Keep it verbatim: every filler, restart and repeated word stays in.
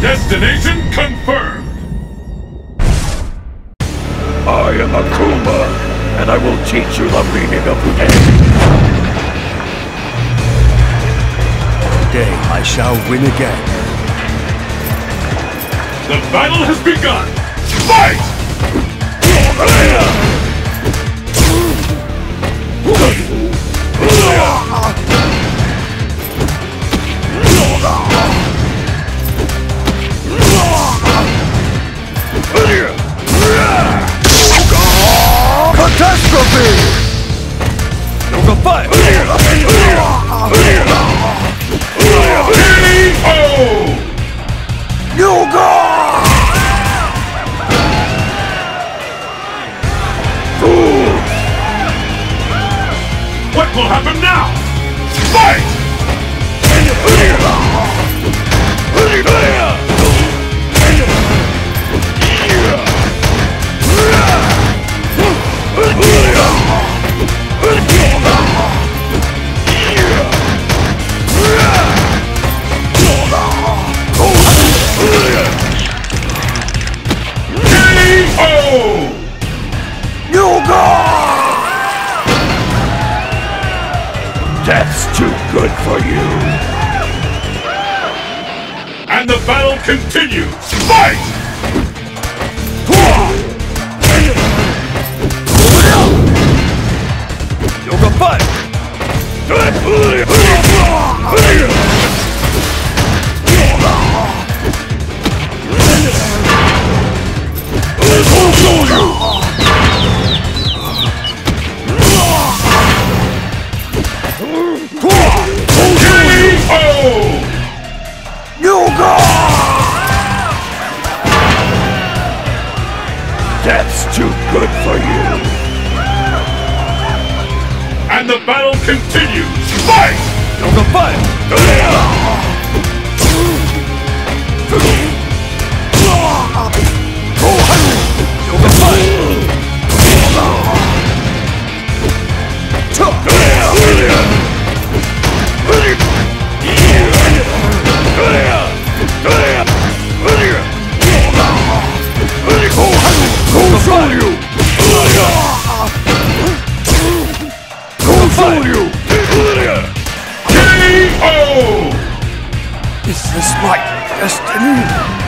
Destination confirmed! I am Akuma, and I will teach you the meaning of pain. Today I shall win again. The battle has begun! Fight! Catastrophe! Yoga fight! K O! Yoga! What will happen now? Fight! That's too good for you. And the battle continues! Fight! Yoga fight! That's too good for you. And the battle continues! Fight! Yoga fight! Yoga fight! K O! Is this my destiny?